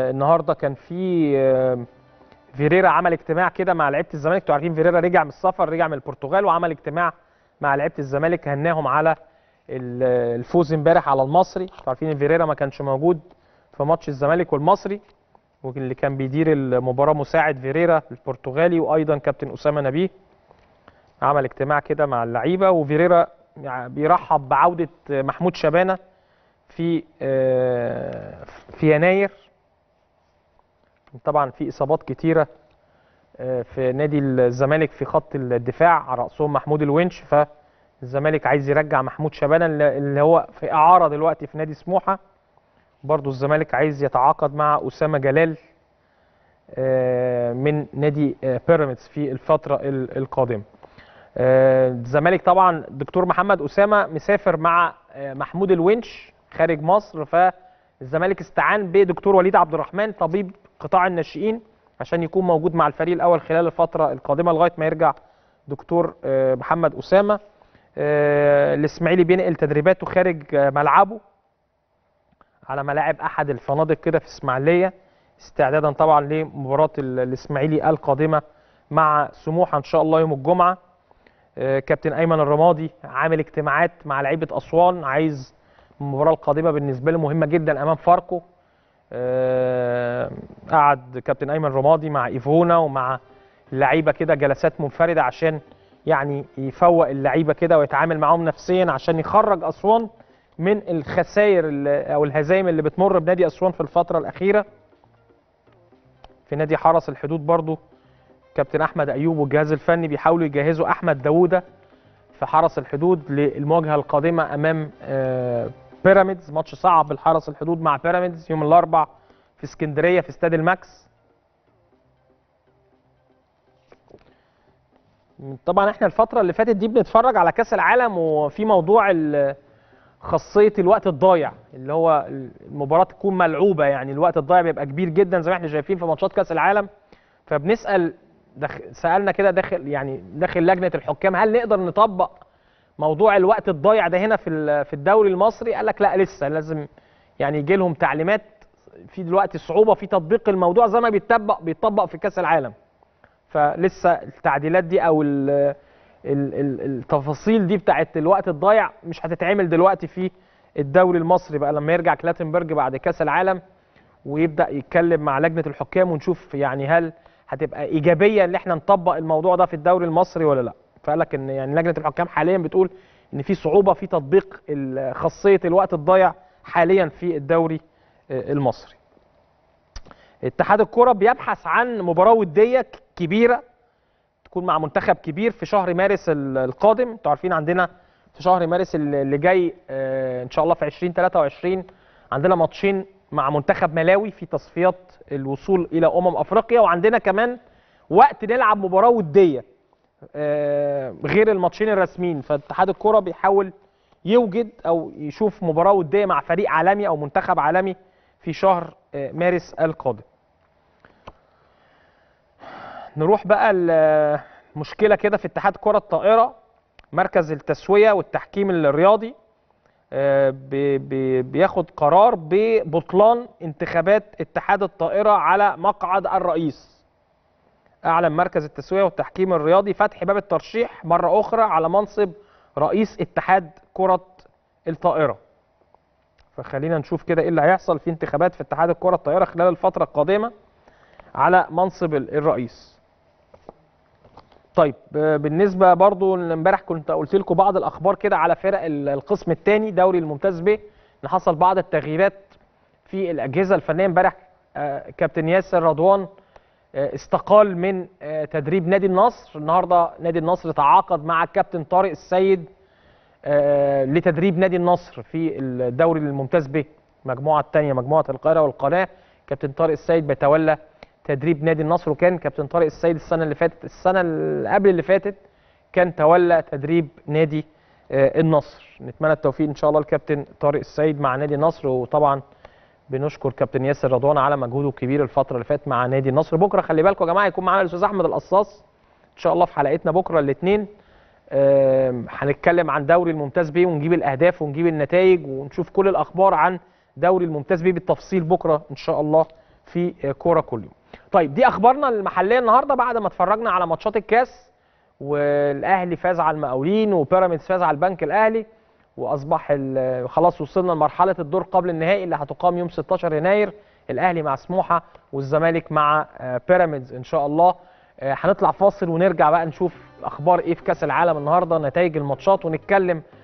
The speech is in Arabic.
النهارده كان في فيريرا عمل اجتماع كده مع لعيبه الزمالك. انتوا عارفين فيريرا رجع من السفر، رجع من البرتغال، وعمل اجتماع مع لعيبه الزمالك، هناهم على الفوز امبارح على المصري. انتوا عارفين ان فيريرا ما كانش موجود في ماتش الزمالك والمصري، واللي كان بيدير المباراه مساعد فيريرا البرتغالي، وايضا كابتن اسامه نبيه. عمل اجتماع كده مع اللعيبه، وفيريرا بيرحب بعوده محمود شبانه في يناير. طبعا في اصابات كتيره في نادي الزمالك في خط الدفاع، على راسهم محمود الونش، فالزمالك عايز يرجع محمود شبانه اللي هو في اعاره دلوقتي في نادي سموحه. برضو الزمالك عايز يتعاقد مع اسامه جلال من نادي بيراميدز في الفتره القادمه. الزمالك طبعا دكتور محمد اسامه مسافر مع محمود الونش خارج مصر، فالزمالك استعان بدكتور وليد عبد الرحمن طبيب قطاع الناشئين عشان يكون موجود مع الفريق الاول خلال الفتره القادمه لغايه ما يرجع دكتور محمد اسامه. الاسماعيلي بينقل تدريباته خارج ملعبه على ملاعب احد الفنادق كده في اسماعيليه، استعدادا طبعا لمباراه الاسماعيلي القادمه مع سموحه ان شاء الله يوم الجمعه. كابتن ايمن الرمادي عامل اجتماعات مع لعيبه اسوان، عايز المباراه القادمه بالنسبه له مهمه جدا امام فاركو. قعد كابتن ايمن رمادي مع ايفونا ومع اللعيبه كده جلسات منفرده عشان يعني يفوق اللعيبه كده ويتعامل معاهم نفسيا عشان يخرج اسوان من الخسائر او الهزايم اللي بتمر بنادي اسوان في الفتره الاخيره. في نادي حرس الحدود برضو كابتن احمد ايوب والجهاز الفني بيحاولوا يجهزوا احمد داوودة في حرس الحدود للمواجهه القادمه امام بيراميدز. ماتش صعب الحرس الحدود مع بيراميدز يوم الاربعاء في اسكندريه في استاد الماكس. طبعا احنا الفتره اللي فاتت دي بنتفرج على كاس العالم، وفي موضوع خاصيه الوقت الضايع اللي هو المباراه تكون ملعوبه، يعني الوقت الضايع بيبقى كبير جدا زي ما احنا شايفين في ماتشات كاس العالم. فبنسال سالنا كده داخل لجنه الحكام هل نقدر نطبق موضوع الوقت الضايع ده هنا في الدوري المصري؟ قال لك لا، لسه لازم يعني يجي لهم تعليمات، في دلوقتي صعوبه في تطبيق الموضوع زي ما بيتطبق في كاس العالم. فلسه التعديلات دي او التفاصيل دي بتاعت الوقت الضايع مش هتتعمل دلوقتي في الدوري المصري بقى لما يرجع كلاتنبرج بعد كاس العالم ويبدا يتكلم مع لجنه الحكام، ونشوف يعني هل هتبقى ايجابيه ان احنا نطبق الموضوع ده في الدوري المصري ولا لا. فقال لك ان يعني لجنه الحكام حاليا بتقول ان في صعوبه في تطبيق خاصيه الوقت الضايع حاليا في الدوري المصري. اتحاد الكره بيبحث عن مباراه وديه كبيره تكون مع منتخب كبير في شهر مارس القادم. انتوا عارفين عندنا في شهر مارس اللي جاي ان شاء الله في 2023 عندنا ماتشين مع منتخب ملاوي في تصفيات الوصول الى افريقيا، وعندنا كمان وقت نلعب مباراه وديه غير الماتشين الرسميين. فاتحاد الكره بيحاول يوجد او يشوف مباراه وديه مع فريق عالمي او منتخب عالمي في شهر مارس القادم. نروح بقى المشكله كده في اتحاد كره الطائره. مركز التسويه والتحكيم الرياضي بياخد قرار ببطلان انتخابات اتحاد الطائره على مقعد الرئيس. اعلن مركز التسويه والتحكيم الرياضي فتح باب الترشيح مره اخرى على منصب رئيس اتحاد كره الطائره. فخلينا نشوف كده ايه اللي هيحصل في انتخابات في اتحاد الكره الطائره خلال الفتره القادمه على منصب الرئيس. طيب بالنسبه برضو امبارح كنت قلت لكم بعض الاخبار كده على فرق القسم الثاني دوري الممتاز ب، ان حصل بعض التغييرات في الاجهزه الفنيه. امبارح كابتن ياسر رضوان استقال من تدريب نادي النصر. النهارده نادي النصر تعاقد مع الكابتن طارق السيد لتدريب نادي النصر في الدوري الممتاز ب المجموعه الثانيه مجموعه القاهره والقناه. كابتن طارق السيد بيتولى تدريب نادي النصر، وكان كابتن طارق السيد السنه اللي قبل اللي فاتت كان تولى تدريب نادي النصر. نتمنى التوفيق ان شاء الله لكابتن طارق السيد مع نادي النصر، وطبعا بنشكر كابتن ياسر رضوان على مجهوده الكبير الفتره اللي فاتت مع نادي النصر. بكره خلي بالكم يا جماعه يكون معانا الاستاذ احمد القصاص ان شاء الله في حلقتنا بكره الاثنين. هنتكلم عن دوري الممتاز بيه ونجيب الاهداف ونجيب النتائج ونشوف كل الاخبار عن دوري الممتاز بيه بالتفصيل بكره ان شاء الله في كوره كل يوم. طيب دي اخبارنا المحليه النهارده بعد ما اتفرجنا على ماتشات الكاس، والاهلي فاز على المقاولين وبيراميدز فاز على البنك الاهلي، واصبح خلاص وصلنا لمرحله الدور قبل النهائي اللي هتقام يوم 16 يناير، الاهلي مع سموحه والزمالك مع بيراميدز ان شاء الله. هنطلع فاصل ونرجع بقى نشوف اخبار ايه في كاس العالم النهارده، نتائج الماتشات، ونتكلم